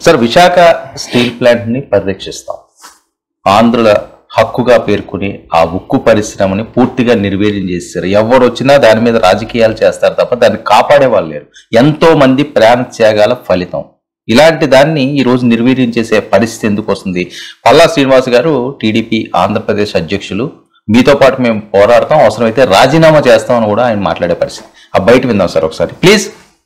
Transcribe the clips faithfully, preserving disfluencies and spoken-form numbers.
Sir, Visakha steel plant ని పరిరక్షిస్తాం, ఆంధ్రుల హక్కుగా పేర్కొని ఆ ఉక్కు పరిశ్రమని పూర్తిగా నిర్వీర్యం చేశారు. ఎవరు వచ్చినా దాని మీద రాజకీయాలు చేస్తారు తప్ప దాన్ని కాపాడే వాళ్ళు లేరు. ఎంతో మంది ప్రాణ త్యాగాల ఫలితం. ఇలాంటి దాన్ని ఈ రోజు నిర్వీర్యం చేసే పరిస్థితి ఎందుకు వస్తుంది? పల్లా శ్రీనివాస్ గారు టీడీపీ ఆంధ్రప్రదేశ్ అధ్యక్షులు, మీతో పాటు మేము పోరాడతాం, అవసరమైతే రాజీనామా చేస్తామని కూడా ఆయన మాట్లాడే పరిస్థితి. ఆ బయట విందాం సార్ ఒకసారి ప్లీజ్.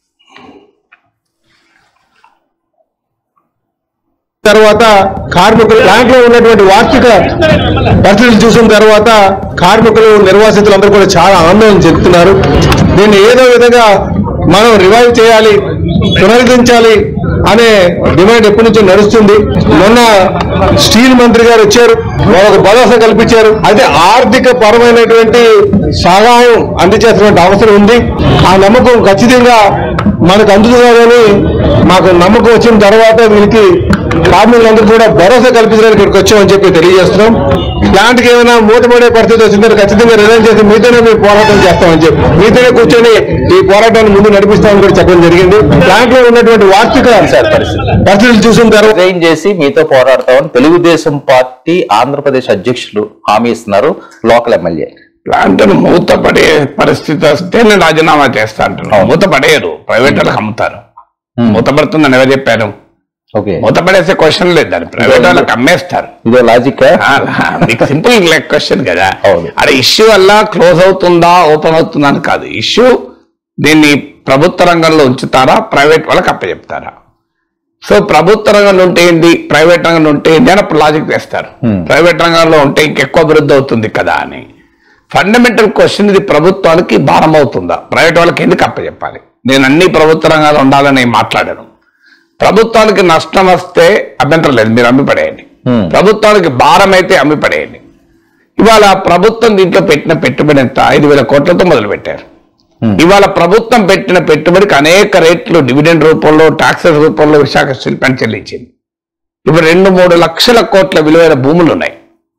తర్వాత కార్మికులు ప్లాంట్ లో ఉన్నటువంటి వార్షిక పరిస్థితులు చూసిన తర్వాత కార్మికులు నిర్వాసితులు అందరూ కూడా చాలా ఆందోళన చెందుతున్నారు. దీన్ని ఏదో విధంగా మనం రివైవ్ చేయాలి, పునరుద్ధరించాలి అనే డిమాండ్ ఎప్పటి నుంచో నడుస్తుంది. మొన్న స్టీల్ మంత్రి గారు వచ్చారు, వాళ్ళకు భరోసా కల్పించారు. అయితే ఆర్థిక పరమైనటువంటి సహాయం అందించాల్సినటువంటి అవసరం ఉంది. ఆ నమ్మకం ఖచ్చితంగా మనకు అందుతుందని మాకు నమ్మకం వచ్చిన తర్వాత వీరికి కార్మికులందరూ కూడా భరోసా కల్పించడానికి ఇక్కడికి వచ్చామని చెప్పి తెలియజేస్తున్నాం. ప్లాంట్కి ఏమైనా మూతపడే పరిస్థితి వచ్చిందో ఖచ్చితంగా రిజైన్ చేసి మీతోనే మేము పోరాటం చేస్తామని చెప్పి మీతోనే కూర్చొని ఈ పోరాటాన్ని ముందు నడిపిస్తామని కూడా చెప్పడం జరిగింది. ప్లాంట్ లో ఉన్నటువంటి వార్షిక పరిస్థితులు చూసిన తర్వాత రిజైన్ చేసి మీతో పోరాడతామని తెలుగుదేశం పార్టీ ఆంధ్రప్రదేశ్ అధ్యక్షులు హామీ ఇస్తున్నారు. లోకల్ ఎమ్మెల్యే ప్లాంట్ మూతపడే పరిస్థితి వస్తే నేను రాజీనామా చేస్తా అంటున్నాను. మూతపడేయరు, ప్రైవేట్ వాళ్ళకి అమ్ముతారు. మూతపడుతుందని ఎవరు చెప్పారు? మూతపడేసే క్వశ్చన్ లేదు, దాన్ని ప్రైవేట్ వాళ్ళకి అమ్మేస్తారు. ఇదే లాజిక్. మీకు సింపుల్ క్వశ్చన్ కదా. అదే ఇష్యూ వల్ల క్లోజ్ అవుతుందా ఓపెన్ అవుతుందా అని కాదు ఇష్యూ. దీన్ని ప్రభుత్వ రంగంలో ఉంచుతారా, ప్రైవేట్ వాళ్ళకి అప్పచెప్తారా? సో ప్రభుత్వ రంగంలో ఉంటే ఏంటి, ప్రైవేట్ రంగంలో ఉంటే ఏంటి అని అప్పుడు లాజిక్ వేస్తారు. ప్రైవేట్ రంగంలో ఉంటే ఇంకెక్కువ అభివృద్ధి అవుతుంది కదా అని. ఫండమెంటల్ క్వశ్చన్, ఇది ప్రభుత్వానికి భారం అవుతుందా, ప్రైవేట్ వాళ్ళకి ఎందుకు అప్పచెప్పాలి? నేను అన్ని ప్రభుత్వ రంగాలు ఉండాలని మాట్లాడాను. ప్రభుత్వానికి నష్టం వస్తే అభ్యంతరం లేదు, మీరు అమ్మిపడేయండి. ప్రభుత్వానికి భారం అయితే అమ్మిపడేయండి. ఇవాళ ప్రభుత్వం దీంట్లో పెట్టిన పెట్టుబడి ఎంత? ఐదు వేల కోట్లతో మొదలు పెట్టారు. ఇవాళ ప్రభుత్వం పెట్టిన పెట్టుబడికి అనేక రేట్లు డివిడెండ్ రూపంలో, ట్యాక్సెస్ రూపంలో విశాఖ స్టీల్ ప్లాంట్ చెల్లించింది. ఇప్పుడు రెండు మూడు లక్షల కోట్ల విలువైన భూములు ఉన్నాయి,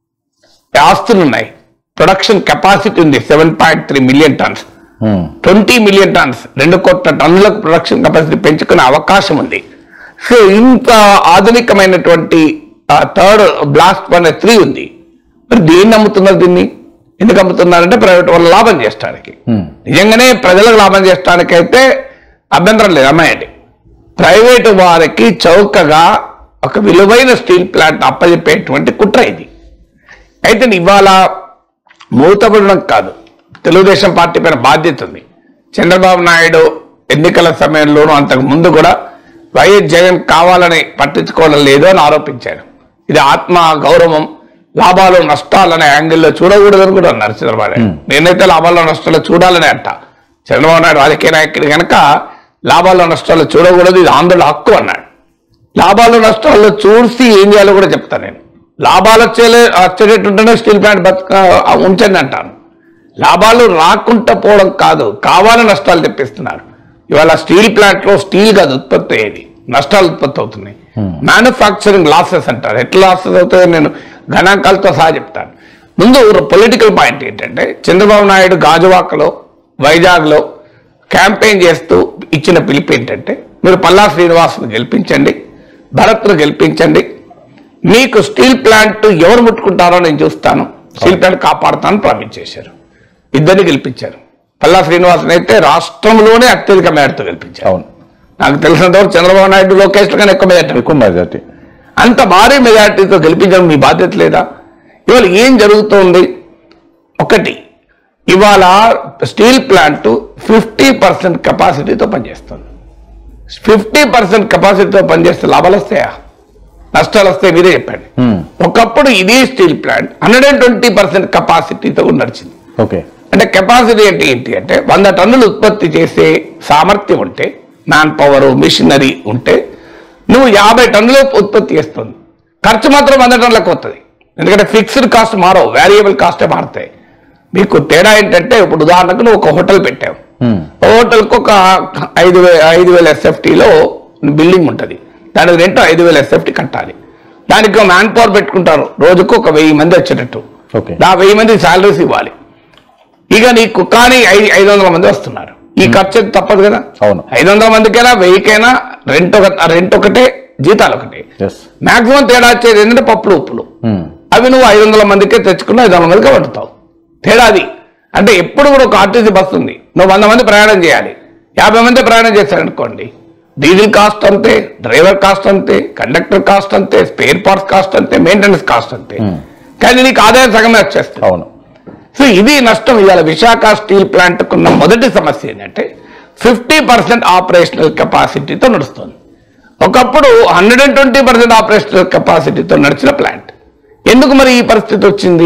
ఆస్తులు ఉన్నాయి, ప్రొడక్షన్ కెపాసిటీ ఉంది seven point three million tons, twenty million tons, రెండు కోట్ల టన్నులకు ప్రొడక్షన్ కెపాసిటీ పెంచుకునే అవకాశం ఉంది. సో ఇంత ఆధునికమైనటువంటి థర్డ్ బ్లాస్ట్ ఫర్నెస్ త్రీ ఉంది. మరి దేన్ని అమ్ముతున్నారు? దీన్ని ఎందుకు అమ్ముతున్నారంటే ప్రైవేట్ వాళ్ళు లాభం చేయడానికి. నిజంగానే ప్రజలకు లాభం చేయడానికి అయితే అభ్యంతరం లేదు, అమ్మాయండి. ప్రైవేటు వారికి చౌకగా ఒక విలువైన స్టీల్ ప్లాంట్ అప్పచెప్పేటువంటి కుట్ర ఇది. అయితే ఇవాళ మూతపడడం కాదు, తెలుగుదేశం పార్టీ పైన బాధ్యత ఉంది. చంద్రబాబు నాయుడు ఎన్నికల సమయంలోనూ అంతకు ముందు కూడా వైఎస్ జగన్ కావాలని పట్టించుకోవడం లేదు అని ఆరోపించారు. ఇది ఆత్మ గౌరవం, లాభాలు నష్టాలనే యాంగిల్లో చూడకూడదని కూడా అన్నారు చంద్రబాబు నాయుడు. నేనైతే లాభాల్లో నష్టాలు చూడాలని అంట. చంద్రబాబు నాయుడు రాజకీయ నాయకుడు కనుక లాభాల్లో నష్టాలు చూడకూడదు, ఇది ఆంధ్రుల హక్కు అన్నాడు. లాభాలు నష్టాల్లో చూసి ఏం చేయాలో కూడా చెప్తాను నేను. లాభాలు వచ్చే వచ్చేటట్టుంటేనే స్టీల్ ప్లాంట్ బతుక ఉంచండి అంటాను. లాభాలు రాకుండా పోవడం కాదు, కావాలని నష్టాలు తెప్పిస్తున్నారు. ఇవాళ స్టీల్ ప్లాంట్ లో స్టీల్ కాదు ఉత్పత్తి అయ్యేది, నష్టాలు ఉత్పత్తి అవుతున్నాయి. మ్యానుఫ్యాక్చరింగ్ లాసెస్ అంటారు. ఎట్లా లాసెస్ అవుతాయో నేను గణాంకాలతో సహా చెప్తాను. ముందు పొలిటికల్ పాయింట్ ఏంటంటే, చంద్రబాబు నాయుడు గాజువాకలో, వైజాగ్లో క్యాంపెయిన్ చేస్తూ ఇచ్చిన పిలుపు ఏంటంటే, మీరు పల్లా శ్రీనివాస్ను గెలిపించండి, భరత్ను గెలిపించండి, మీకు స్టీల్ ప్లాంట్ ఎవరు ముట్టుకుంటారో నేను చూస్తాను, స్టీల్ ప్లాంట్ కాపాడుతానని ప్రామిస్ చేశారు. ఇద్దరిని గెలిపించారు. పల్లా శ్రీనివాసన్ అయితే రాష్ట్రంలోనే అత్యధిక మేరతో గెలిపించారు. అవును, నాకు తెలిసినంతవరకు చంద్రబాబు నాయుడు, లోకేష్ కన్నా ఎక్కువ మెజార్టీ ఎక్కువ మెజార్టీ అంత భారీ మెజార్టీతో గెలిపించడం మీ బాధ్యత లేదా? ఇవాళ ఏం జరుగుతోంది? ఒకటి, ఇవాళ స్టీల్ ప్లాంట్ ఫిఫ్టీ పర్సెంట్ కెపాసిటీతో పనిచేస్తుంది. ఫిఫ్టీ పర్సెంట్ కెపాసిటీతో పనిచేస్తే లాభాలు వస్తాయా, నష్టాలు వస్తాయి? మీరే చెప్పండి. ఒకప్పుడు ఇదే steel plant hundred and twenty percent కెపాసిటీతో నడిచింది. ఓకే, అంటే కెపాసిటీ అంటే ఏంటి అంటే, వంద టన్నులు ఉత్పత్తి చేసే సామర్థ్యం ఉంటే, మ్యాన్ పవర్, మిషనరీ ఉంటే నువ్వు యాభై టన్నులు ఉత్పత్తి చేస్తుంది. ఖర్చు మాత్రం వంద టన్నులకు వస్తుంది. ఎందుకంటే ఫిక్స్డ్ కాస్ట్ మారవు, వేరియబుల్ కాస్టే మారుతాయి. మీకు తేడా ఏంటంటే, ఇప్పుడు ఉదాహరణకు నువ్వు ఒక హోటల్ పెట్టావు, హోటల్కి ఒక ఐదు వే ఐదు వేల ఎస్ఎఫ్టీలో బిల్డింగ్ ఉంటుంది, దానికి రెంట్ ఐదు వేల ఎస్ఎఫ్టీ కట్టాలి. దానికి మ్యాన్ పవర్ పెట్టుకుంటారు, రోజుకు ఒక వెయ్యి మంది వచ్చేటట్టు. ఆ వెయ్యి మంది శాలరీస్ ఇవ్వాలి. ఇక నీకు కానీ ఐదు ఐదు వందల మంది వస్తున్నారు, ఈ ఖర్చు తప్పదు కదా. అవును, ఐదు వందల మందికైనా వెయ్యికైనా రెంట్ ఒక రెంట్ ఒకటే, జీతాలు ఒకటి. మాక్సిమం తేడా వచ్చేది ఏంటంటే పప్పులు ఉప్పులు. అవి నువ్వు ఐదు వందల మందికే తెచ్చుకున్నా ఐదు వందల మందికే వండుతావు. తేడాది అంటే ఎప్పుడు కూడా ఒక ఆర్టీసీ బస్సు ఉంది, నువ్వు వంద మంది ప్రయాణం చేయాలి, యాభై మంది ప్రయాణం చేశారనుకోండి, డీజిల్ కాస్ట్ అంతే, డ్రైవర్ కాస్ట్ అంతే, కండక్టర్ కాస్ట్ అంతే, స్పేర్ పార్ట్స్ కాస్ట్ అంతే, మెయింటెనెన్స్ కాస్ట్ అంతే. కానీ నీకు ఆదాయం సగమే వచ్చేస్తుంది. అవును. సో ఇది నష్టం. ఇవాళ విశాఖ స్టీల్ ప్లాంట్ కున్న మొదటి సమస్య ఏంటంటే ఫిఫ్టీ పర్సెంట్ ఆపరేషనల్ కెపాసిటీతో నడుస్తుంది. ఒకప్పుడు hundred and twenty percent operational కెపాసిటీతో నడిచిన ప్లాంట్ ఎందుకు మరి ఈ పరిస్థితి వచ్చింది?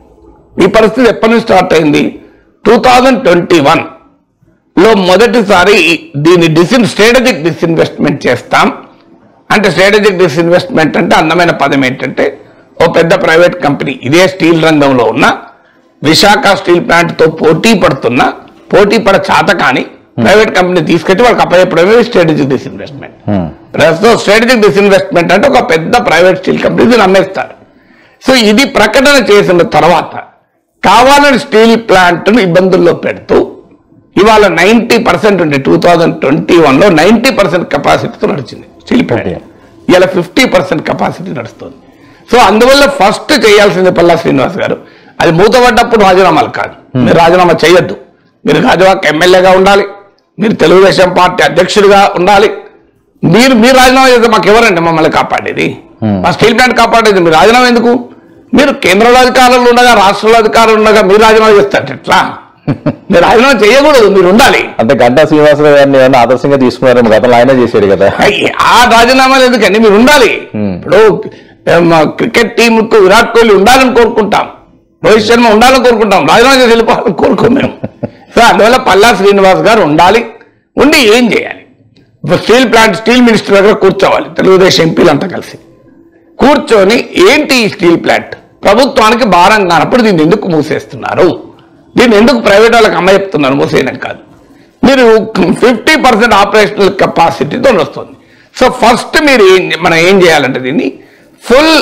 ఈ పరిస్థితి ఎప్పటి నుంచి స్టార్ట్ అయింది? టూ థౌజండ్ ట్వంటీ వన్ లో మొదటిసారి దీన్ని డిసిన్ స్ట్రాటజిక్ డిస్ఇన్వెస్ట్మెంట్ చేస్తాం. అంటే స్ట్రాటజిక్ డిస్ఇన్వెస్ట్మెంట్ అంటే అందమైన పదం ఏంటంటే ఓ పెద్ద ప్రైవేట్ కంపెనీ ఇదే స్టీల్ రంగంలో ఉన్న విశాఖ స్టీల్ ప్లాంట్ తో పోటీ పడుతున్న పోటీ పడ చాత కానీ ప్రైవేట్ కంపెనీ తీసుకెళ్తే వాళ్ళకి అప్పచెప్పడమే స్ట్రాటజిక్ డిస్ఇన్వెస్ట్మెంట్. ప్రస్తుతం స్ట్రాటజిక్ డిస్ఇన్వెస్ట్మెంట్ అంటే ఒక పెద్ద ప్రైవేట్ స్టీల్ కంపెనీ దీన్ని అమ్మేస్తారు. సో ఇది ప్రకటన చేసిన తర్వాత కావాలని స్టీల్ ప్లాంట్ ను ఇబ్బందుల్లో పెడుతూ ఇవాళ నైన్టీ పర్సెంట్ ఉండే టూ థౌజండ్ ట్వంటీ వన్ లో నైన్టీ పర్సెంట్ కెపాసిటీతో నడిచింది స్టీల్ ప్లాంట్. ఇలా ఫిఫ్టీ పర్సెంట్ కెపాసిటీ నడుస్తుంది. సో అందువల్ల ఫస్ట్ చేయాల్సింది పల్లా శ్రీనివాస్ గారు, అది మూతపడ్డప్పుడు రాజీనామాలు కాదు. మీరు రాజీనామా చేయొద్దు. మీరు గాజువాక ఎమ్మెల్యేగా ఉండాలి, మీరు తెలుగుదేశం పార్టీ అధ్యక్షుడిగా ఉండాలి. మీరు మీరు రాజీనామా చేస్తే మాకు ఎవరండి మమ్మల్ని కాపాడేది? మా స్టీల్ ప్లాంట్ కాపాడేది. మీరు రాజీనామా ఎందుకు? మీరు కేంద్రంలో అధికారులు ఉండగా రాష్ట్రంలో అధికారులు ఉండగా మీరు రాజీనామా చేస్తారు ఎట్లా? మీరు రాజీనామా చేయకూడదు, మీరు ఉండాలి. అంటే గంటా శ్రీనివాసరావు గారిని ఏమన్నా ఆదర్శంగా తీసుకున్నారు, గతంలో ఆయన చేశాడు కదా. ఆ రాజీనామాలు ఎందుకండి? మీరు ఉండాలి. ఇప్పుడు క్రికెట్ టీంకు విరాట్ కోహ్లీ ఉండాలని కోరుకుంటాం, రోహిత్ శర్మ ఉండాలని కోరుకుంటాం, రాజీనామా చేసి వెళ్ళిపోవాలని కోరుకోం మేము. సో అందువల్ల పల్లా శ్రీనివాస్ గారు ఉండాలి. ఉండి ఏం చేయాలి? స్టీల్ ప్లాంట్ స్టీల్ మినిస్టర్ దగ్గర కూర్చోవాలి, తెలుగుదేశం ఎంపీలు అంతా కలిసి కూర్చొని ఏంటి ఈ స్టీల్ ప్లాంట్ ప్రభుత్వానికి భారం కానప్పుడు దీన్ని ఎందుకు మూసేస్తున్నారు, దీన్ని ఎందుకు ప్రైవేట్ వాళ్ళకి అమ్మచెప్తున్నారు? మూసేయడం కాదు, మీరు ఫిఫ్టీ పర్సెంట్ ఆపరేషనల్ కెపాసిటీతో వస్తుంది. సో ఫస్ట్ మీరు ఏం మనం ఏం చేయాలంటే దీన్ని ఫుల్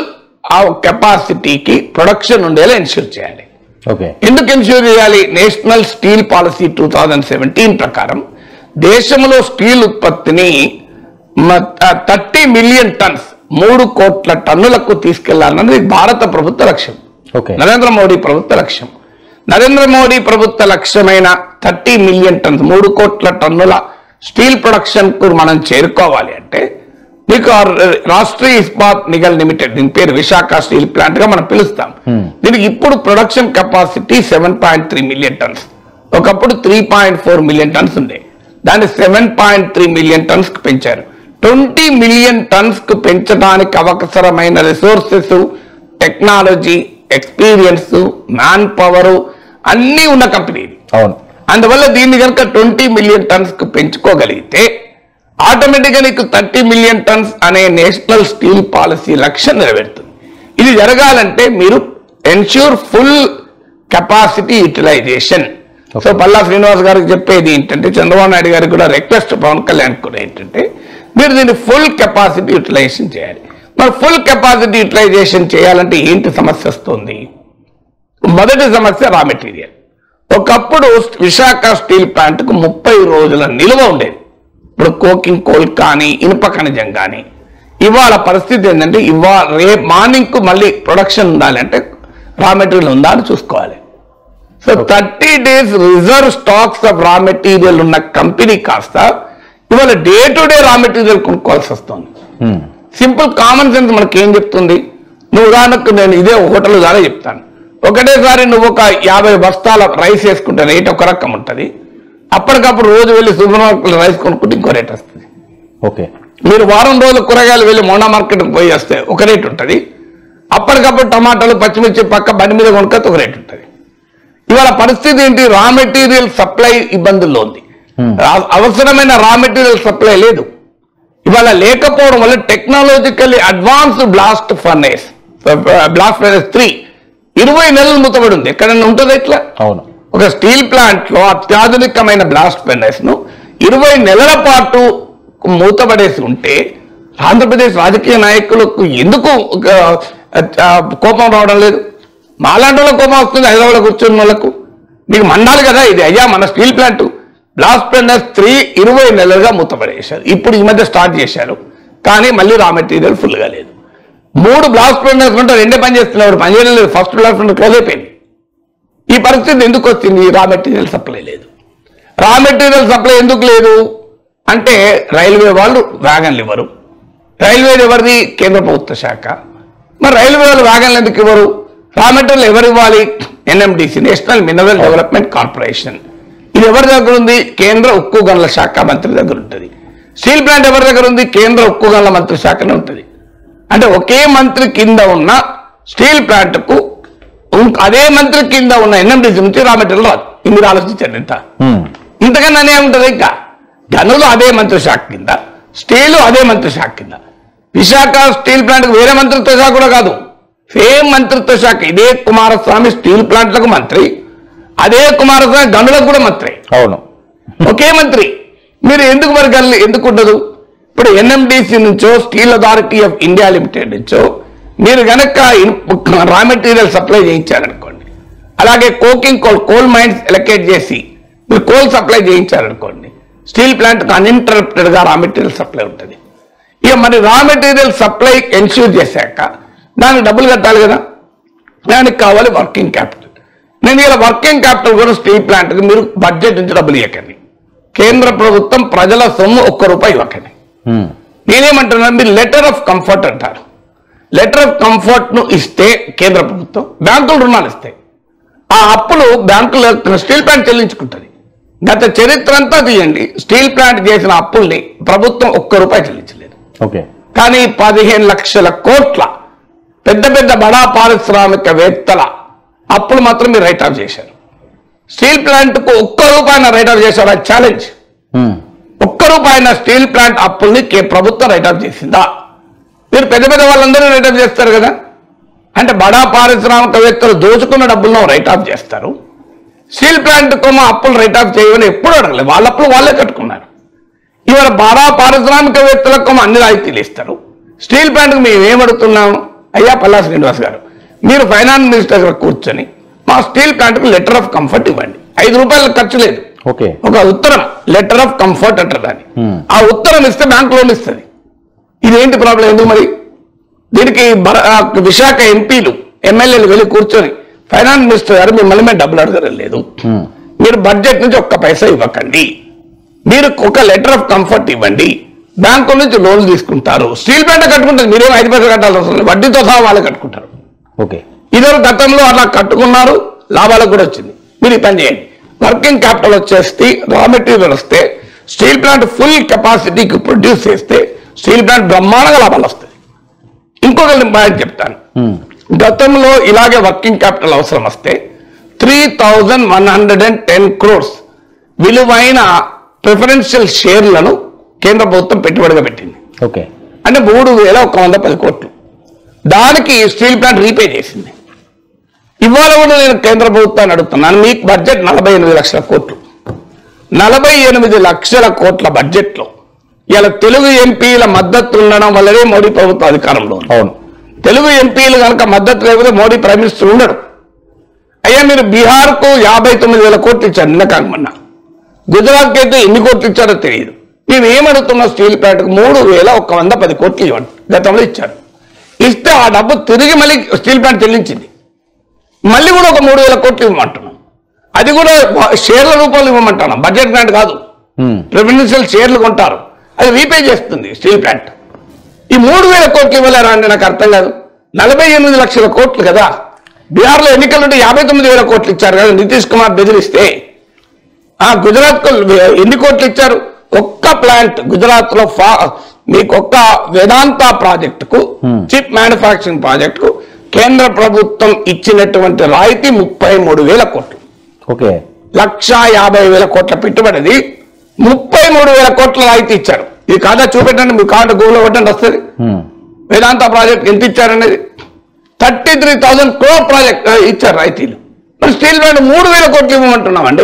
కెపాసిటీకి ప్రొడక్షన్ ఉండేలా ఎన్ష్యూర్ చేయాలి. ఎందుకు ఎన్ష్యూర్ చేయాలి? National steel policy two thousand seventeen ప్రకారం దేశంలో స్టీల్ ఉత్పత్తిని థర్టీ మిలియన్ టన్స్ మూడు కోట్ల టన్నులకు తీసుకెళ్లాలన్నది భారత ప్రభుత్వ లక్ష్యం, నరేంద్ర మోడీ ప్రభుత్వ లక్ష్యం. నరేంద్ర మోడీ ప్రభుత్వ లక్ష్యమైన థర్టీ మిలియన్ టన్స్ మూడు కోట్ల టన్నుల స్టీల్ ప్రొడక్షన్ కు మనం చేరుకోవాలి అంటే మీకు రాష్ట్రీయ ఇస్పాత్ నిగల్ లిమిటెడ్, దీని పేరు విశాఖ స్టీల్ ప్లాంట్ గా మనం పిలుస్తాం. దీనికి ఇప్పుడు production capacity seven point three million tons, ఒకప్పుడు three point four million tons ఉండే, దాన్ని seven point three million tons కు పెంచారు. ట్వంటీ మిలియన్ టన్స్ కు పెంచడానికి అవసరమైన resources, technology, experience, man power అన్నీ ఉన్న కంపెనీ. అవును. అందువల్ల దీన్ని కనుక ట్వంటీ మిలియన్ టన్స్ కు పెంచుకోగలిగితే ఆటోమేటిక్ గా నీకు థర్టీ మిలియన్ టన్స్ అనే నేషనల్ స్టీల్ పాలసీ లక్ష్యం నెరవేరుతుంది. ఇది జరగాలంటే మీరు ensure full capacity utilisation. So Palla Srinivas గారికి చెప్పేది ఏంటంటే, చంద్రబాబు నాయుడు గారికి కూడా రిక్వెస్ట్, పవన్ కళ్యాణ్ కూడా ఏంటంటే, మీరు దీన్ని ఫుల్ కెపాసిటీ యూటిలైజేషన్ చేయాలి. మరి ఫుల్ కెపాసిటీ యూటిలైజేషన్ చేయాలంటే ఏంటి సమస్య వస్తుంది? మొదటి సమస్య రా మెటీరియల్. ఒకప్పుడు విశాఖ స్టీల్ ప్లాంట్ కు ముప్పై రోజుల నిల్వ ఉండేది. ఇప్పుడు కోకింగ్ కోల్ కానీ ఇనుప ఖనిజం కానీ. ఇవాళ పరిస్థితి ఏంటంటే ఇవాళ రేపు మార్నింగ్ కు మళ్ళీ ప్రొడక్షన్ ఉండాలంటే రా మెటీరియల్ ఉందా అని చూసుకోవాలి. So thirty days reserve stocks of raw material ఉన్న కంపెనీ కాస్త ఇవాళ day to day raw material కొనుక్కోవాల్సి వస్తుంది. సింపుల్ కామన్ సెన్స్ మనకి ఏం చెప్తుంది? నువ్వు ఉదాహరణకు నేను ఇదే హోటల్ ద్వారా చెప్తాను, ఒకటేసారి నువ్వు ఒక యాభై బస్తాల రైస్ వేసుకుంటే రేట్ ఒక రకం ఉంటుంది, అప్పటికప్పుడు రోజు వెళ్ళి సూపర్ మార్కెట్ రైస్ కొనుక్కుంటే ఇంకో రేట్ వస్తుంది. ఓకే. మీరు వారం రోజులు కూరగాయలు వెళ్ళి మోండా మార్కెట్కి పోయి వస్తే ఒక రేట్ ఉంటుంది, అప్పటికప్పుడు టమాటాలు పచ్చిమిర్చి పక్క బండి మీద కొనుక్కొస్తే ఒక రేట్ ఉంటుంది. ఇవాళ పరిస్థితి ఏంటి? రా మెటీరియల్ సప్లై ఇబ్బందుల్లో ఉంది. అవసరమైన రా మెటీరియల్ సప్లై లేదు. ఇవాళ లేకపోవడం వల్ల technologically advanced blast furnace blast furnace three ఇరవై నెలలు మూతబడి ఉంది. ఎక్కడైనా ఉంటుంది ఇట్లా? అవును. ఒక స్టీల్ ప్లాంట్ లో అత్యాధునికమైన బ్లాస్ట్ ఫర్నేస్ ను ఇరవై నెలల పాటు మూతబడేసి ఉంటే ఆంధ్రప్రదేశ్ రాజకీయ నాయకులకు ఎందుకు కోపం రావడం లేదు? మాలాంటి వాళ్ళ కోపం వస్తుంది, హైదరాబాద్ కూర్చున్న వాళ్ళకు. మీకు మండాలి కదా ఇది, అయ్యా మన steel plant blast furnace three ఇరవై నెలలుగా మూతపడేశారు. ఇప్పుడు ఈ మధ్య స్టార్ట్ చేశారు. కానీ మళ్ళీ రా మెటీరియల్ ఫుల్గా లేదు. మూడు బ్లాస్ట్ ఫర్నెస్ ఉంటే రెండే పని చేస్తున్నారు, పని చేయడం లేదు. ఫస్ట్ బ్లాస్ట్ ఫర్నెస్ క్లోజ్ అయిపోయింది. ఈ పరిస్థితి ఎందుకు వచ్చింది? రా మెటీరియల్ సప్లై లేదు. రా మెటీరియల్ సప్లై ఎందుకు లేదు అంటే రైల్వే వాళ్ళు వ్యాగన్లు ఇవ్వరు. రైల్వే ఎవరిది? కేంద్ర ప్రభుత్వ శాఖ. మరి రైల్వే వాళ్ళు వ్యాగన్లు ఎందుకు ఇవ్వరు? రా మెటీరియల్ ఎవరు ఇవ్వాలి? NMDC, national mineral development corporation. ఇది ఎవరి దగ్గర ఉంది? కేంద్ర ఉక్కు గనుల శాఖ మంత్రి దగ్గర ఉంటుంది. స్టీల్ ప్లాంట్ ఎవరి దగ్గర ఉంది? కేంద్ర ఉక్కు గనుల మంత్రి శాఖనే ఉంటుంది. అంటే ఒకే మంత్రి కింద ఉన్న స్టీల్ ప్లాంట్కు అదే మంత్రి కింద ఉన్న ఎన్ఎండిసి నుంచి రా మెటీరియల్ రాదు. మీరు ఆలోచించండి ఎంత ఇంతకన్నా అనే ఉంటుంది. ఇంకా గనులు అదే మంత్రి శాఖ కింద, స్టీలు అదే మంత్రి శాఖ కింద. విశాఖ స్టీల్ ప్లాంట్ వేరే మంత్రిత్వ శాఖ కూడా కాదు, సేమ్ మంత్రిత్వ శాఖ. ఇదే కుమారస్వామి స్టీల్ ప్లాంట్లకు మంత్రి, అదే కుమారస్వామి గనులకు కూడా మంత్రి. అవును, ఒకే మంత్రి. మీరు ఎందుకు మరి గనులు ఎందుకు ఉండదు? ఇప్పుడు ఎన్ఎండిసి నుంచో Steel authority of India Limited నుంచో మీరు గనక రా మెటీరియల్ సప్లై చేయించారనుకోండి, అలాగే coking coal coal mines allocate చేసి మీరు కోల్ సప్లై చేయించారనుకోండి, స్టీల్ ప్లాంట్కి అన్ఇంటరప్టెడ్ గా రా మెటీరియల్ సప్లై ఉంటుంది. ఇక మరి రా మెటీరియల్ సప్లై ఎన్ష్యూర్ చేశాక దానికి డబ్బులు కట్టాలి కదా, దానికి కావాలి వర్కింగ్ క్యాపిటల్. నేను ఇలా వర్కింగ్ క్యాపిటల్ కూడా స్టీల్ ప్లాంట్కి మీరు బడ్జెట్ నుంచి డబ్బులు ఇవ్వకండి. కేంద్ర ప్రభుత్వం ప్రజల సొమ్ము ఒక్క రూపాయి ఇవ్వకండి. నేనేమంటున్నాను, మీరు లెటర్ ఆఫ్ కంఫర్ట్ అంటారు. లెటర్ ఆఫ్ కంఫర్ట్ ను ఇస్తే కేంద్ర ప్రభుత్వం బ్యాంకులు రుణాలు ఇస్తాయి. ఆ అప్పులు బ్యాంకులు స్టీల్ ప్లాంట్ చెల్లించుకుంటుంది. గత చరిత్ర అంతా తీయండి, స్టీల్ ప్లాంట్ చేసిన అప్పుల్ని ప్రభుత్వం ఒక్క రూపాయి చెల్లించలేదు. ఓకే, కానీ పదిహేను లక్షల కోట్ల పెద్ద పెద్ద బడా పారిశ్రామికవేత్తల అప్పులు మాత్రం మీరు రైట్ ఆఫ్ చేశారు. స్టీల్ ప్లాంట్ కు ఒక్క రూపాయి రైట్ ఆఫ్ చేశారు. అది ఛాలెంజ్. ఒక్క రూపాయి స్టీల్ ప్లాంట్ అప్పుల్ని ప్రభుత్వం రైట్ ఆఫ్ చేసిందా? మీరు పెద్ద పెద్ద వాళ్ళందరూ రైట్ ఆఫ్ చేస్తారు కదా. అంటే బడా పారిశ్రామికవేత్తలు దోచుకున్న డబ్బులను రైట్ ఆఫ్ చేస్తారు. స్టీల్ ప్లాంట్ కొమ్మ అప్పులు రైట్ ఆఫ్ చేయమని ఎప్పుడు అడగలేదు. వాళ్ళ అప్పులు వాళ్ళే కట్టుకున్నారు. ఇవాళ బడా పారిశ్రామికవేత్తలకు అన్ని రాయితీలు ఇస్తారు. స్టీల్ ప్లాంట్కి మేము ఏమడుగుతున్నాము? అయ్యా పల్లా శ్రీనివాస్ గారు, మీరు ఫైనాన్స్ మినిస్టర్ దగ్గర కూర్చొని మా స్టీల్ ప్లాంట్కు లెటర్ ఆఫ్ కంఫర్ట్ ఇవ్వండి. ఐదు రూపాయలకు ఖర్చు లేదు. ఓకే, ఒక ఉత్తరం, లెటర్ ఆఫ్ కంఫర్ట్ అంటారు దాన్ని. ఆ ఉత్తరం ఇస్తే బ్యాంక్ లోన్ ఇస్తుంది. ఇదేంటి ప్రాబ్లం? ఎందుకు మరి దీనికి విశాఖ ఎంపీలు ఎమ్మెల్యేలు వెళ్ళి కూర్చొని ఫైనాన్స్ మినిస్టర్ గారు మిమ్మల్ని మేము డబ్బులు అడగడం లేదు, మీరు బడ్జెట్ నుంచి ఒక్క పైసా ఇవ్వకండి, మీరు ఒక లెటర్ ఆఫ్ కంఫర్ట్ ఇవ్వండి, బ్యాంకు నుంచి లోన్లు తీసుకుంటారు. స్టీల్ ప్లాంట్ కట్టుకుంటారు, మీరేమో ఐదు పైసలు కట్టాల్సి వస్తుంది, వడ్డీతో సహా వాళ్ళు కట్టుకుంటారు. ఓకే, ఇదే గతంలో అలా కట్టుకున్నారు, లాభాలకు కూడా వచ్చింది. మీరు ఈ పని చేయండి. వర్కింగ్ క్యాపిటల్ వచ్చేస్తే, రా మెటీరియల్ వస్తే, స్టీల్ ప్లాంట్ ఫుల్ కెపాసిటీకి ప్రొడ్యూస్ చేస్తే స్టీల్ ప్లాంట్ బ్రహ్మాండంగా లాభాలు వస్తాయి. ఇంకొక పాయింట్ చెప్తాను. గతంలో ఇలాగే వర్కింగ్ క్యాపిటల్ అవసరం వస్తే three thousand one hundred and ten crores విలువైన ప్రిఫరెన్షియల్ షేర్లను కేంద్ర ప్రభుత్వం పెట్టుబడిగా పెట్టింది. ఓకే, అంటే మూడు వేల ఒక వంద పది కోట్లు దానికి స్టీల్ ప్లాంట్ రీపే చేసింది. ఇవాళ కూడా నేను కేంద్ర ప్రభుత్వాన్ని అడుగుతున్నాను, మీకు బడ్జెట్ నలభై ఎనిమిది లక్షల కోట్లు నలభై ఎనిమిది లక్షల కోట్ల బడ్జెట్లో ఇలా తెలుగు ఎంపీల మద్దతు ఉండడం వల్లనే మోడీ ప్రభుత్వం అధికారంలో ఉంది. అవును, తెలుగు ఎంపీలు కనుక మద్దతు లేకపోతే మోడీ ప్రైమ్ మినిస్టర్ ఉండడు. అయ్యా మీరు బీహార్కు యాభై తొమ్మిది వేల కోట్లు ఇచ్చారు నిన్న కాకమన్నా, గుజరాత్కి అయితే ఎన్ని కోట్లు ఇచ్చారో తెలియదు. మేము ఏమడుగుతున్నాం, స్టీల్ ప్లాంట్కి మూడు వేల ఒక వంద పది కోట్లు ఇవ్వండి. గతంలో ఇచ్చారు. ఇస్తే ఆ డబ్బు తిరిగి మళ్ళీ స్టీల్ ప్లాంట్ చెల్లించింది. మళ్ళీ కూడా ఒక మూడు వేల కోట్లు ఇవ్వమంటున్నాం. అది కూడా షేర్ల రూపంలో ఇవ్వమంటున్నాం, బడ్జెట్ గ్రాంట్ కాదు. ప్రిఫరెన్షియల్ షేర్లు కొంటారు, అది రీపే చేస్తుంది స్టీల్ ప్లాంట్. ఈ మూడు వేల కోట్లు ఇవ్వలేరా అంటే నాకు అర్థం కాదు. నలభై ఎనిమిది లక్షల కోట్లు కదా, బీహార్లో ఎన్నికలు ఉంటే యాభై తొమ్మిది వేల కోట్లు ఇచ్చారు కదా నితీష్ కుమార్ బెదిరిస్తే. ఆ గుజరాత్ ఎన్ని కోట్లు ఇచ్చారు? ఒక్క ప్లాంట్ గుజరాత్ లో మీకు ఒక్క వేదాంత ప్రాజెక్టుకు, చిప్ మ్యానుఫ్యాక్చరింగ్ ప్రాజెక్టుకు కేంద్ర ప్రభుత్వం ఇచ్చినటువంటి రాయితీ ముప్పై మూడు వేల కోట్లు. ఓకే, లక్ష యాభై వేల కోట్ల పెట్టుబడిది ముప్పై మూడు వేల కోట్ల రాయితీ ఇచ్చారు. ఇది కాదా చూపెట్టండి, మీ కార్డు గూగుల్లో కొట్టండి వస్తుంది. వేదాంత ప్రాజెక్ట్ ఎంత ఇచ్చారనేది thirty three thousand crore project ఇచ్చారు రాయితీలు. మరి స్టీల్ ప్లాంట్ మూడు వేల కోట్లు ఇవ్వమంటున్నామండి.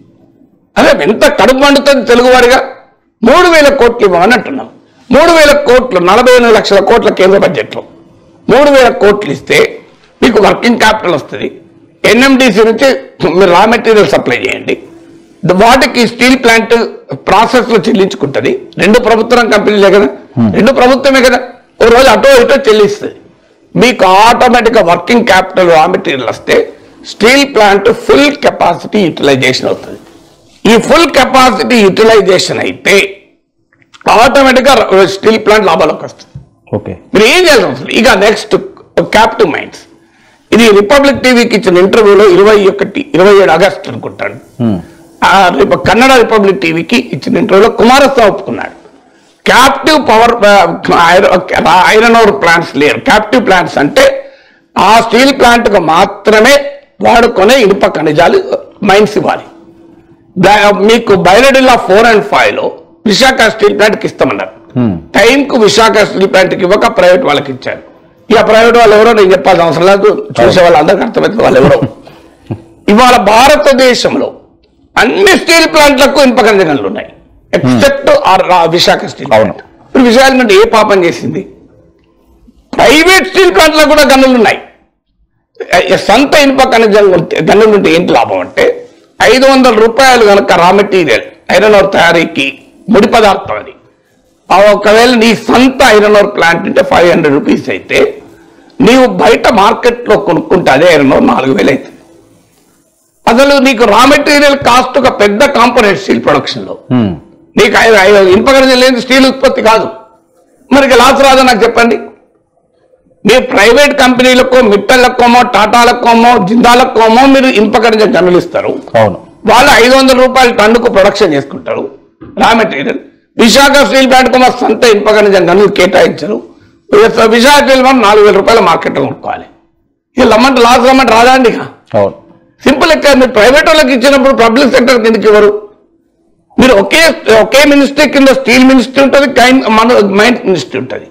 అదే ఎంత కడుపు మండుతుంది తెలుగువారిగా. మూడు వేల కోట్లు ఇవ్వమని అంటున్నాం. మూడు వేల కోట్లు నలభై ఎనిమిది లక్షల కోట్ల కేంద్ర బడ్జెట్లో మూడు వేల కోట్లు ఇస్తే మీకు వర్కింగ్ క్యాపిటల్ వస్తుంది. ఎన్ఎండిసి నుంచి మీరు రా మెటీరియల్ సప్లై చేయండి, వాటికి స్టీల్ ప్లాంట్ ప్రాసెస్లో చెల్లించుకుంటుంది. రెండు ప్రభుత్వం కంపెనీలే కదా. రెండు ప్రభుత్వమే కదా, ఓ రోజు అటో ఇటో చెల్లిస్తుంది. మీకు ఆటోమేటిక్గా వర్కింగ్ క్యాపిటల్ రా మెటీరియల్ వస్తే steel plant full capacity utilisation అవుతుంది. ఈ ఫుల్ కెపాసిటీ యూటిలైజేషన్ అయితే ఆటోమేటిక్గా స్టీల్ ప్లాంట్ లాభాలకు వస్తుంది. ఓకే, మీరు ఏం చేయాల్సి వస్తుంది. ఇక నెక్స్ట్ క్యాపిటివ్ మైన్స్. ఇది రిపబ్లిక్ టీవీకి ఇచ్చిన ఇంటర్వ్యూలో ఇరవై ఒకటి ఇరవై ఏడు ఆగస్టు అనుకుంటాను, కన్నడ రిపబ్లిక్ టీవీకి ఇచ్చిన ఇంటర్వ్యూలో కుమారస్వామి ఒప్పుకున్నాడు. Captive power iron ore plants లేరు. క్యాప్టివ్ ప్లాంట్స్ అంటే ఆ స్టీల్ ప్లాంట్కు మాత్రమే వాడుకునే ఇనుప ఖనిజాలు మైన్స్ ఇవ్వాలి. మీకు బయలడిల్లా ఫోర్ అండ్ ఫైవ్ లో విశాఖ స్టీల్ ప్లాంట్కి ఇస్తామన్నారు. టైంకు విశాఖ స్టీల్ ప్లాంట్కి ఇవ్వక ప్రైవేట్ వాళ్ళకి ఇచ్చారు. ఇక ప్రైవేట్ వాళ్ళు ఎవరో నేను చెప్పాల్సిన అవసరం లేదు, చూసే వాళ్ళు అందరికీ అర్థమైతే వాళ్ళు ఎవరో. ఇవాళ భారతదేశంలో అన్ని స్టీల్ ప్లాంట్లకు ఇనుప ఖనిజ గనులు ఉన్నాయి ఎక్సెప్ట్ విశాఖ స్టీల్ ప్లాంట్. ఇప్పుడు విశాఖ నుండి ఏ పాపం చేసింది? ప్రైవేట్ స్టీల్ ప్లాంట్లో కూడా గనులు ఉన్నాయి. సొంత ఇనుప ఖనిజం గనులు ఉంటే ఏంటి లాభం అంటే ఐదు వందల రూపాయలు కనుక రా మెటీరియల్ ఐరన్ ఓర్ తయారీకి ముడి పదార్థం అది. ఒకవేళ నీ సొంత ఐరన్ ఓర్ ప్లాంట్ అంటే ఫైవ్ హండ్రెడ్ రూపీస్ అయితే నీవు బయట మార్కెట్లో కొనుక్కుంటే అదే ఐరన్ ఓర్ నాలుగు వేలు అవుతుంది. అసలు నీకు రా మెటీరియల్ కాస్ట్ ఒక పెద్ద కాంపోనెంట్ స్టీల్ ప్రొడక్షన్ లో. నీకు ఇనుప ఖనిజం లేని స్టీల్ ఉత్పత్తి కాదు. మరి లాస్ రాదా నాకు చెప్పండి. మీరు ప్రైవేట్ కంపెనీలకో మిట్టలకోమో టాటాలకోమో జిందాలకోమో మీరు ఇనుప ఖనిజ గనులు ఇస్తారు. వాళ్ళు ఐదు వందల రూపాయల టన్నుకు ప్రొడక్షన్ చేసుకుంటారు raw material. Visakha steel plant మా సొంత ఇనుప ఖనిజ గనులు కేటాయించరు. విశాఖ స్టీల్ ప్లాంట్ నాలుగు వేల రూపాయల మార్కెట్లో కొనుక్కోవాలి. ఇక రమ్మంటే లాస్ రమ్మంటే రాదా అండి? సింపుల్ ఎక్కడ మీరు ప్రైవేట్ వాళ్ళకి ఇచ్చినప్పుడు పబ్లిక్ సెక్టర్ కిందకి ఇవ్వరు. మీరు ఒకే ఒకే మినిస్ట్రీ కింద స్టీల్ మినిస్ట్రీ ఉంటుంది, మైన్స్ మినిస్ట్రీ ఉంటుంది.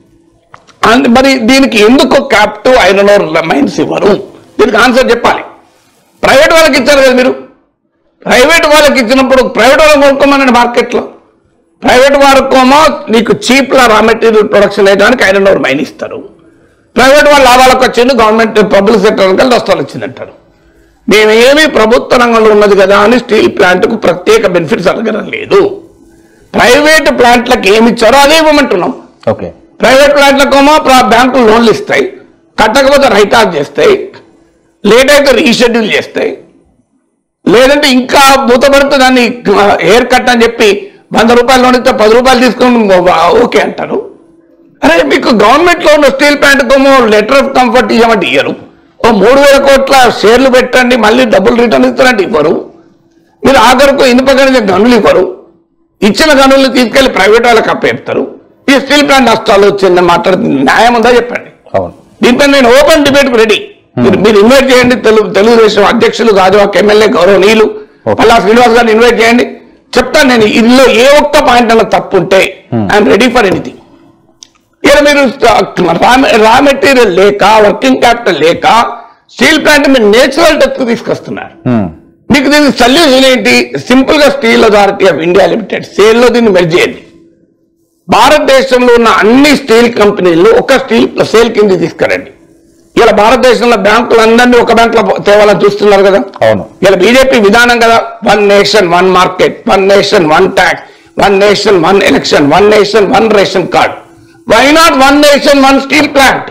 మరి దీనికి ఎందుకు క్యాప్టివ్ ఐరన్ ఓర్ మైన్స్ ఇవ్వరు? దీనికి ఆన్సర్ చెప్పాలి. ప్రైవేట్ వాళ్ళకి ఇచ్చారు కదా మీరు. ప్రైవేట్ వాళ్ళకి ఇచ్చినప్పుడు ప్రైవేట్ వాళ్ళకి కొనుక్కోమనండి మార్కెట్లో. ప్రైవేట్ వాడుకోమో నీకు చీప్లా రా మెటీరియల్ ప్రొడక్షన్ అయ్యడానికి ఐరన్ ఓర్ మైన్ ఇస్తారు. ప్రైవేట్ వాళ్ళ లాభాలకు వచ్చింది, గవర్నమెంట్ పబ్లిక్ సెక్టర్ కలిసి నష్టాలు వచ్చిందంటారు. మేమేమి ప్రభుత్వ రంగంలో ఉన్నది కదా అని స్టీల్ ప్లాంట్కు ప్రత్యేక బెనిఫిట్స్ అడగడం లేదు. ప్రైవేట్ ప్లాంట్లకు ఏమి ఇచ్చారో అదే ఇవ్వమంటున్నాం. ఓకే, ప్రైవేట్ ప్లాంట్లకోమో బ్యాంకులు లోన్లు ఇస్తాయి, కట్టకపోతే రైట్ ఆఫ్ చేస్తాయి, లేట్ అయితే రీషెడ్యూల్ చేస్తాయి, లేదంటే ఇంకా మూతపడితే దాన్ని హెయిర్ కట్ అని చెప్పి వంద రూపాయలు లోన్ ఇస్తే పది రూపాయలు తీసుకుని ఓకే అంటారు. అరే మీకు గవర్నమెంట్లో ఉన్న స్టీల్ ప్లాంట్కోమో లెటర్ ఆఫ్ కంఫర్ట్ ఇవ్వమంటే ఇయ్యరు. ఓ మూడు వేల కోట్ల షేర్లు పెట్టండి మళ్ళీ డబ్బులు రిటర్న్ ఇస్తారంటే ఇవ్వరు. మీరు ఆఖరుకు ఇనుప ఖనిజ గనులు ఇవ్వరు. ఇచ్చిన గనులు తీసుకెళ్లి ప్రైవేట్ వాళ్ళకి అప్పచెప్తారు. ఈ స్టీల్ ప్లాంట్ నష్టాలు వచ్చిందని మాట్లాడుతుంది. న్యాయం ఉందా చెప్పండి. దీనిపై నేను ఓపెన్ డిబేట్ రెడీ. మీరు ఇన్వైట్ చేయండి. తెలుగు తెలుగుదేశం అధ్యక్షులు గాజువాక ఎమ్మెల్యే గౌరవనీయులు పల్లా శ్రీనివాస్ గారిని ఇన్వైట్ చేయండి. చెప్తాను నేను ఇందులో ఏ ఒక్క పాయింట్ అన్న తప్పు ఉంటే ఐఎమ్ రెడీ ఫర్ ఎనీథింగ్. ఇలా మీరు రా మెటీరియల్ లేక వర్కింగ్ క్యాపిటల్ లేక స్టీల్ ప్లాంట్ మీరు నేచురల్ డెత్ తీసుకొస్తున్నారు. మీకు దీనికి సొల్యూషన్ ఏంటి? సింపుల్ గా steel authority of India limited SAIL లో దీన్ని మెర్జ్ చేయండి. భారతదేశంలో ఉన్న అన్ని స్టీల్ కంపెనీలు ఒక స్టీల్ సేల్ కింద తీసుకురండి. ఇలా భారతదేశంలో బ్యాంకులందరినీ ఒక బ్యాంక్ లో తేవాలని చూస్తున్నారు కదా. అవును, ఇలా బీజేపీ విధానం కదా. One nation one market, one nation one tax, one nation one election, one nation one ration card. Why not one nation one steel plant?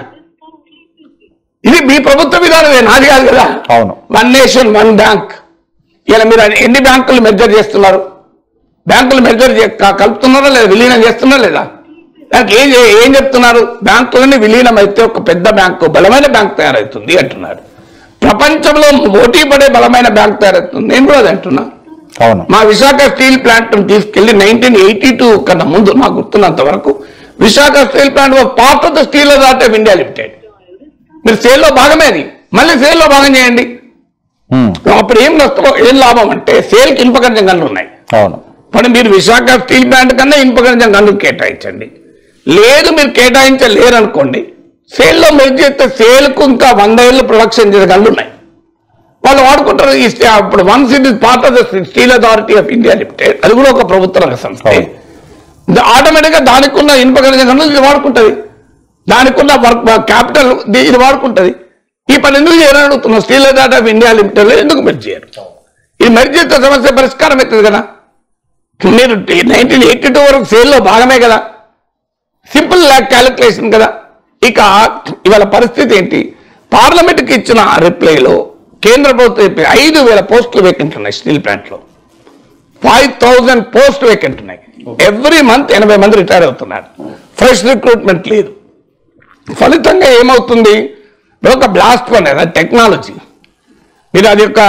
ఇది మీ ప్రభుత్వ విధానమే, నాది కాదు కదా. అవును, వన్ నేషన్ వన్ బ్యాంక్. ఇలా మీరు ఎన్ని బ్యాంకులు మెజర్ చేస్తున్నారు? బ్యాంకులు మెజర్ కలుపుతున్నారా లేదా? విలీనం చేస్తున్నారా లేదా? దానికి ఏం ఏం చెప్తున్నారు? బ్యాంకులన్నీ విలీనం అయితే ఒక పెద్ద బ్యాంకు బలమైన బ్యాంక్ తయారవుతుంది అంటున్నారు. ప్రపంచంలో పోటీ పడే బలమైన బ్యాంక్ తయారవుతుంది. నేను కూడా అది అంటున్నా. అవును, మా విశాఖ స్టీల్ ప్లాంట్ తీసుకెళ్లి నైన్టీన్ ఎయిటీ టూ కన్నా ముందు నాకు గుర్తున్నంత వరకు Visakha steel plant part of the steel authority of India limited. మీరు సేల్లో భాగమే అది, మళ్ళీ సేల్లో భాగం చేయండి. అప్పుడు ఏం నష్టం ఏం లాభం అంటే సేల్కి ఇనుప ఖనిజం గనులు ఉన్నాయి. అవును, మరి మీరు విశాఖ స్టీల్ ప్లాంట్ కన్నా ఇనుప ఖనిజం గనులు కేటాయించండి. లేదు మీరు కేటాయించలేరు అనుకోండి, సేల్లో మెర్జ్ చేస్తే సేల్కు ఇంకా వంద ఏళ్ళు ప్రొడక్షన్ చేసే గనులు ఉన్నాయి, వాళ్ళు వాడుకుంటారు. ఇప్పుడు once it is part of the steel authority of India limited, అది కూడా ఒక ప్రభుత్వ రంగ సంస్థ. ఆటోమేటిక్ గా దానికి ఉన్న ఇనుప ఖనిజం గనులు ఇది వాడుకుంటుంది, దానికి ఉన్న వర్క్ క్యాపిటల్ ఇది వాడుకుంటుంది. ఈ పని ఎందుకు చేయాలని అడుగుతున్నాం. Steel authority of India limited లో ఎందుకు మెర్జ్ చేయరు? ఇది మెర్జ్ చేస్తే సమస్య పరిష్కారం అవుతుంది కదా. మీరు నైన్టీన్ ఎయిటీ టూ వరకు సేల్లో భాగమే కదా. సింపుల్ క్యాలిక్యులేషన్ కదా. ఇక ఇవాళ పరిస్థితి ఏంటి? పార్లమెంట్కి ఇచ్చిన రిప్లైలో కేంద్ర ప్రభుత్వం ఐదు వేల పోస్టులు వేకెంట్ ఉన్నాయి స్టీల్ ప్లాంట్లో. ఫైవ్ థౌజండ్ పోస్ట్ వేకెంట్ ఉన్నాయి. ఎవ్రీ మంత్ ఎనభై మంది రిటైర్ అవుతున్నారు. ఫ్రెష్ రిక్రూట్మెంట్ లేదు. ఫలితంగా ఏమవుతుంది? ఒక బ్లాస్ట్ పని టెక్నాలజీ. మీరు అది ఒక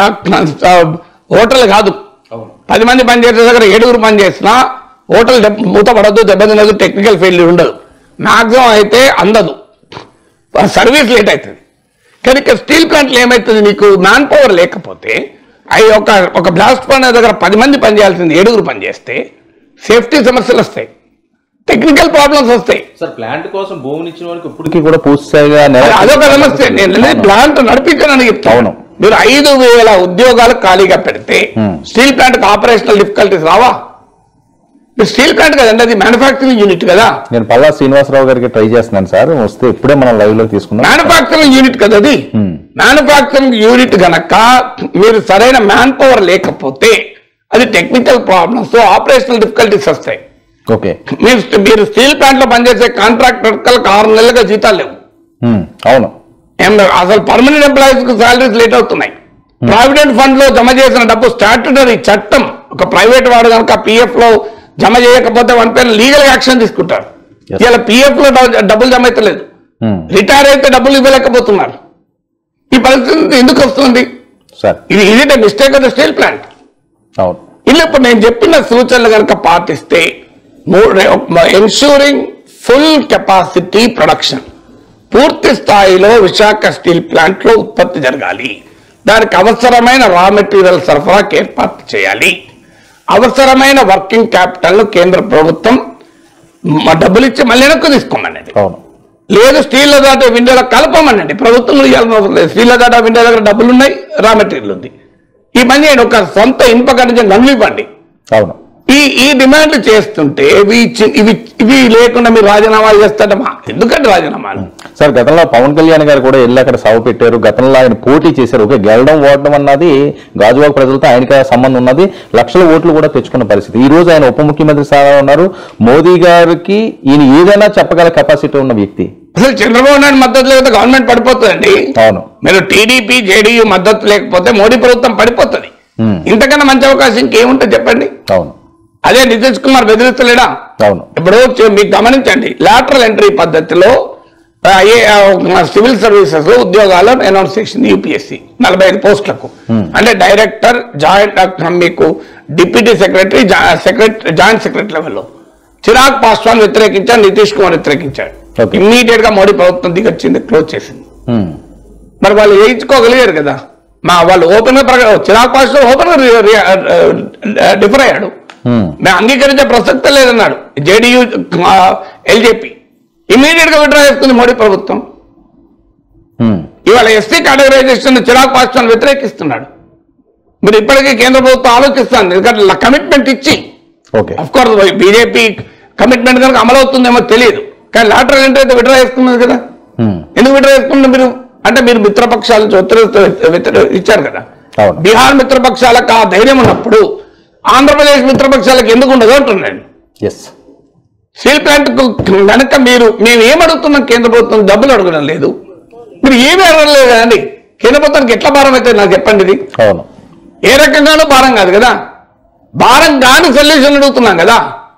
హోటల్ కాదు, పది మంది పనిచేసే దగ్గర ఏడుగురు పని చేసినా హోటల్ మూతపడద్దు, దెబ్బతినదు, టెక్నికల్ ఫెయిల్యూర్ ఉండదు. మ్యాక్సిమం అయితే అందదు, సర్వీస్ లేట్ అవుతుంది. కానీ ఇక్కడ స్టీల్ ప్లాంట్లు ఏమవుతుంది? నీకు మ్యాన్ పవర్ లేకపోతే అవి ఒక ఒక బ్లాస్ట్ పని దగ్గర పది మంది పనిచేయాల్సింది ఏడుగురు పనిచేస్తే సేఫ్టీ సమస్యలు వస్తాయి, టెక్నికల్ ప్రాబ్లమ్స్ వస్తాయి. సార్ ప్లాంట్ కోసం భూమిని ఇచ్చిన వాళ్ళకి ఇప్పటికీ కూడా పూర్తిగా అదొక సమస్య. నేను ప్లాంట్ నడిపించానని చెప్తాను. మీరు ఐదు వేల ఉద్యోగాలు ఖాళీగా పెడితే స్టీల్ ప్లాంట్ ఆపరేషనల్ డిఫికల్టీస్ రావా? స్టీల్ ప్లాంట్ కదండి, అది మ్యానుఫ్యాక్చరింగ్ యూనిట్ కదా. నేను పల్లా శ్రీనివాసరావు గారికి ట్రై చేస్తున్నాను సార్, వస్తే ఇప్పుడే మనం లైవ్ లో తీసుకున్నాం. మ్యానుఫ్యాక్చరింగ్ యూనిట్ కదా అది. మ్యానుఫ్యాక్చరింగ్ యూనిట్ గనక మీరు సరైన మ్యాన్ పవర్ లేకపోతే అది టెక్నికల్ ప్రాబ్లమ్స్, ఆపరేషనల్ డిఫికల్టీస్ వస్తాయి. ఓకే, మీరు మీరు స్టీల్ ప్లాంట్ లో పనిచేసే కాంట్రాక్టర్లకు ఆరు నెలలుగా జీతాలు లేవు. అవును, అసలు పర్మనెంట్ ఎంప్లాయీస్ కు సాలరీస్ లేట్ అవుతున్నాయి. ప్రావిడెంట్ ఫండ్ లో జమ చేసిన డబ్బు స్టాట్యుటరీ చట్టం. ఒక ప్రైవేట్ వాడు కనుక పిఎఫ్ లో జమ చేయకపోతే వన్ పేరు లీగల్ యాక్షన్ తీసుకుంటారు. ఇలా పిఎఫ్ లో డబ్బులు జమ అయితే లేదు, రిటైర్ అయితే డబ్బులు ఇవ్వలేకపోతున్నారు. ఈ పరిస్థితి ఎందుకు వస్తుంది? ఇది ఇది mistake of the steel plant. ఇలా ఇప్పుడు నేను చెప్పిన సూచనలు కనుక పాటిస్తే ఎన్షూరింగ్ ఫుల్ కెపాసిటీ ప్రొడక్షన్, పూర్తి స్థాయిలో విశాఖ స్టీల్ ప్లాంట్ లో ఉత్పత్తి జరగాలి. దానికి అవసరమైన రా మెటీరియల్ సరఫరాకి ఏర్పాటు చేయాలి. అవసరమైన వర్కింగ్ క్యాపిటల్ ను కేంద్ర ప్రభుత్వం డబ్బులు ఇచ్చి మళ్ళీ వెనక్కు తీసుకోమనండి. లేదు స్టీల్ దాటా విండోలో కలపమనండి. ప్రభుత్వం ఇవ్వాల్సిన అవసరం లేదు. స్టీల్ దాటా విండో దగ్గర డబ్బులు ఉన్నాయి, రా మెటీరియల్ ఉంది. ఈ పని చేయండి, ఒక సొంత ఇనుప ఖనిజం గనులు ఇవ్వండి. అవును, ఈ ఈ డిమాండ్లు చేస్తుంటే ఇవి ఇవి ఇవి లేకుండా మీరు రాజీనామాలు చేస్తారమ్మా. ఎందుకంటే రాజీనామాలు సార్ గతంలో పవన్ కళ్యాణ్ గారు కూడా వెళ్ళి అక్కడ సాగు పెట్టారు. గతంలో ఆయన పోటీ చేశారు. ఓకే, గెలడం ఓడడం అన్నది గాజువాక ప్రజలతో ఆయనకి సంబంధం ఉన్నది. లక్షల ఓట్లు కూడా తెచ్చుకున్న పరిస్థితి. ఈ రోజు ఆయన ఉప ముఖ్యమంత్రి స్థానంలో ఉన్నారు. మోదీ గారికి ఈయన ఏదైనా చెప్పగల కెపాసిటీ ఉన్న వ్యక్తి. అసలు చంద్రబాబు నాయుడు మద్దతు లేకపోతే గవర్నమెంట్ పడిపోతుందండి. అవును, మీరు టీడీపీ జేడీయూ మద్దతు లేకపోతే మోడీ ప్రభుత్వం పడిపోతుంది. ఇంతకన్నా మంచి అవకాశం ఇంకేముంటుంది చెప్పండి. అవును, అదే నితీష్ కుమార్ బెదిరిస్తలేడా? అవును. ఇప్పుడు మీకు గమనించండి, లాటరల్ ఎంట్రీ పద్ధతిలో సివిల్ సర్వీసెస్ లో ఉద్యోగాలు అనౌన్స్ చేసింది యూపీఎస్సీ నలభై ఐదు పోస్టులకు. అంటే డైరెక్టర్, జాయింట్, మీకు deputy secretary, secretary, joint secretary లెవెల్లో. చిరాగ్ పాస్వాన్ వ్యతిరేకించాడు, నితీష్ కుమార్ వ్యతిరేకించాడు. ఇమ్మీడియట్ గా మోడీ ప్రభుత్వం దిగొచ్చింది, క్లోజ్ చేసింది. మరి వాళ్ళు వేయించుకోగలిగారు కదా. మా వాళ్ళు ఓపెన్ గా ప్రకటన, చిరాగ్ పాస్వాన్ ఓపెన్ గా డిఫర్ అయ్యాడు. మేము అంగీకరించే ప్రసక్తే లేదన్నాడు జేడీయూ, ఎల్జేపీ. ఇమీడియట్ గా విడ్రా చేస్తుంది మోడీ ప్రభుత్వం. ఇవాళ ఎస్సీ కేటగరైజేషన్ చిరాగ్ పాస్వాన్ వ్యతిరేకిస్తున్నాడు. మీరు ఇప్పటికీ కేంద్ర ప్రభుత్వం ఆలోచిస్తుంది, ఎందుకంటే కమిట్మెంట్ ఇచ్చి. అఫ్ కోర్స్ బీజేపీ కమిట్మెంట్ కనుక అమలు అవుతుందేమో తెలియదు, కానీ లాటరల్ ఎంట్రీ అయితే విడ్రా చేస్తున్నది కదా. ఎందుకు విడ్రా చేస్తుంది మీరు అంటే మీరు మిత్రపక్షాల నుంచి ఒత్తిడి ఇచ్చారు కదా. బీహార్ మిత్రపక్షాలకు ఆ ధైర్యం ఉన్నప్పుడు ఆంధ్రప్రదేశ్ మిత్రపక్షాలకు ఎందుకు ఉండదు అంటున్నాను. స్టీల్ ప్లాంట్ కనుక మీరు మేము ఏమడుగుతున్నాం, కేంద్ర ప్రభుత్వం డబ్బులు అడగడం లేదు, మీరు ఏమీ అడగలేదు కదండి. కేంద్ర ప్రభుత్వానికి ఎట్లా భారం అయితే నాకు చెప్పండి. ఇది ఏ రకంగానూ భారం కాదు కదా. భారం కాని సొల్యూషన్ అడుగుతున్నాం కదా.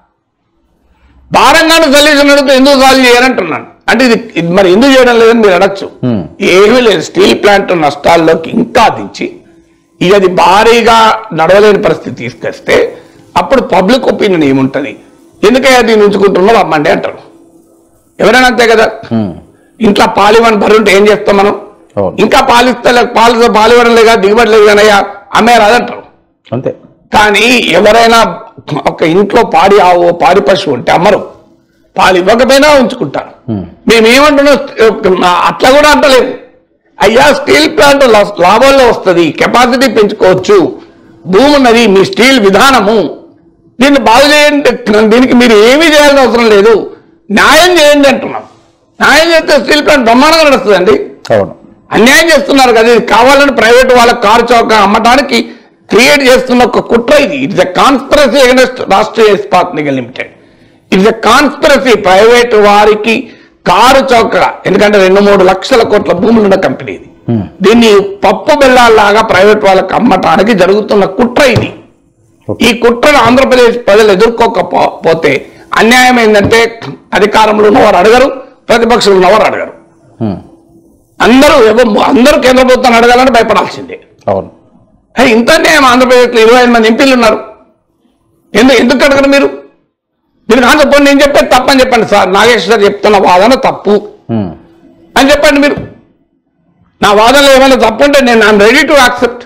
భారం కాని సొల్యూషన్ అడుగుతూ ఎందుకు సాల్వ్ చేయాలంటున్నాను. అంటే ఇది మరి ఎందుకు చేయడం లేదని మీరు అడగచ్చు. ఏమీ లేదు, స్టీల్ ప్లాంట్ నష్టాల్లోకి ఇంకా దించి ఇక అది భారీగా నడవలేని పరిస్థితి తీసుకొస్తే అప్పుడు పబ్లిక్ ఒపీనియన్ ఏముంటుంది, ఎందుకయ్యా దీన్ని ఉంచుకుంటున్నావు అమ్మండి అంటారు. ఎవరైనా అంతే కదా. ఇంట్లో పాలివని బర్రె ఉంటే ఏం చేస్తాం మనం, ఇంకా పాలిస్తే పాలు పాలివ్వడం లేదా దిగుబడి లేదు కానయ్యా అమ్మే రాదంటారు అంతే. కానీ ఎవరైనా ఒక ఇంట్లో పాడి ఆవు పాడి పశువు ఉంటే అమ్మరు, పాలు ఇవ్వకపోయినా ఉంచుకుంటారు. మేమేమంటున్నాం అట్లా కూడా అంటలేదు. అయ్యా స్టీల్ ప్లాంట్ లాభాల్లో వస్తుంది, కెపాసిటీ పెంచుకోవచ్చు, భూమి ఉన్నది, మీ స్టీల్ విధానము, దీన్ని బాగు చేయండి, దీనికి మీరు ఏమీ చేయాల్సిన అవసరం లేదు, న్యాయం చేయండి అంటున్నాం. న్యాయం చేస్తే స్టీల్ ప్లాంట్ బ్రహ్మాండంగా నడుస్తుందండి. అన్యాయం చేస్తున్నారు కదా. ఇది కావాలని ప్రైవేట్ వాళ్ళ కారు చౌక అమ్మటానికి క్రియేట్ చేస్తున్న ఒక కుట్ర ఇది. It's a conspiracy against Rashtriya Ispat Nigam limited. It's a conspiracy. Private వారికి కారు చౌకగా, ఎందుకంటే రెండు మూడు లక్షల కోట్ల భూములు ఉన్న కంపెనీ ఇది. దీన్ని పప్పు బెల్లాల్లాగా ప్రైవేట్ వాళ్ళకి అమ్మటానికి జరుగుతున్న కుట్ర ఇది. ఈ కుట్రను ఆంధ్రప్రదేశ్ ప్రజలు ఎదుర్కోకపోతే అన్యాయం ఏంటంటే అధికారంలో ఉన్నవారు అడగరు, ప్రతిపక్షంలో ఉన్నవారు అడగరు. అందరూ అందరూ కేంద్ర ప్రభుత్వాన్ని అడగాలని భయపడాల్సిందే. అవును, ఇంత అన్యాయం. ఆంధ్రప్రదేశ్లో ఇరవై ఐదు మంది ఎంపీలు ఉన్నారు. ఎందుకు ఎందుకు అడగరు మీరు? దీనికి ఆంధ్రప్రదేశ్ నేను చెప్పేది తప్పని చెప్పండి సార్. నాగేశ్వర్ చెప్తున్న వాదన తప్పు అని చెప్పండి మీరు. నా వాదనలో ఏమైనా తప్పు ఉంటే నేను ఐఎమ్ రెడీ టు యాక్సెప్ట్.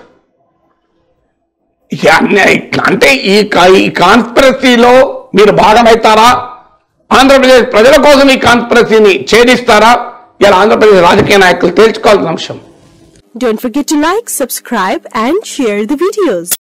అంటే ఈ ఈ కాన్స్పిరసీలో మీరు భాగమవుతారా? ఆంధ్రప్రదేశ్ ప్రజల కోసం ఈ కాన్స్పిరసీని ఛేదిస్తారా? ఇలా ఆంధ్రప్రదేశ్ రాజకీయ నాయకులు తేల్చుకోవాల్సిన అంశం. Don't forget to like, subscribe and share the videos.